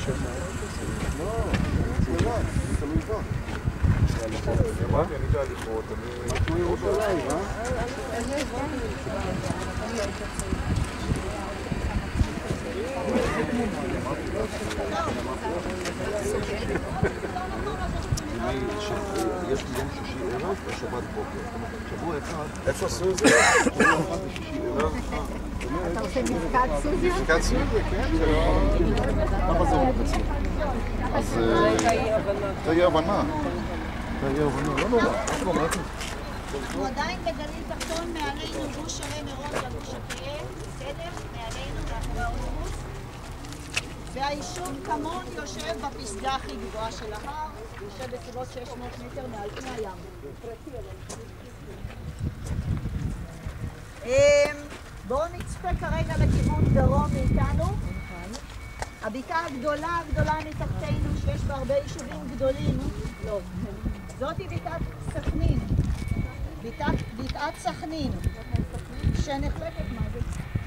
אמרתי, אני בהליכות, אני ירושלים, יש לי יום שישי ערב ושבת בוקר. שבוע אחד... איפה סוזי? שבוע אחד ושישי ערב. אתה עושה מפקד סוזי? מפקד סוזי, כן. למה זה עובד אצלי? אז... זה יהיה הבנה. לא נורא. אנחנו עדיין בגליל תחתון, מעלינו גוש שרי מירון והגוש הכאב, בסדר? מעלינו, מאחורי האוטובוס. והיישוב כמון יושב בפסגה הכי גבוהה של ההר, יושב בסביבות 600 מטר מעל פני הים. בואו נצפה כרגע לכיוון דרום מאיתנו. הבקעה הגדולה מתחתנו, שיש בה הרבה יישובים גדולים. לא. זאתי בקעת סכנין. בקעת סכנין. שנחלקת מה זה?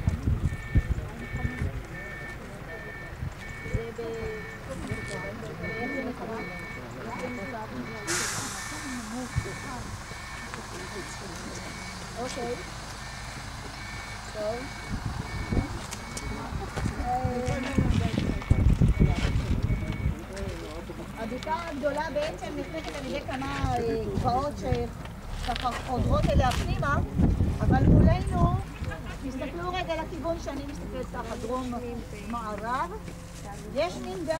אוקיי. טוב. הבקעה הגדולה בעצם נחלקת על ידי כמה גבעות שככה חודרות אליה פנימה, אבל מולנו, תסתכלו רגע לכיוון שאני מסתכלת ככה דרום מערב, יש מין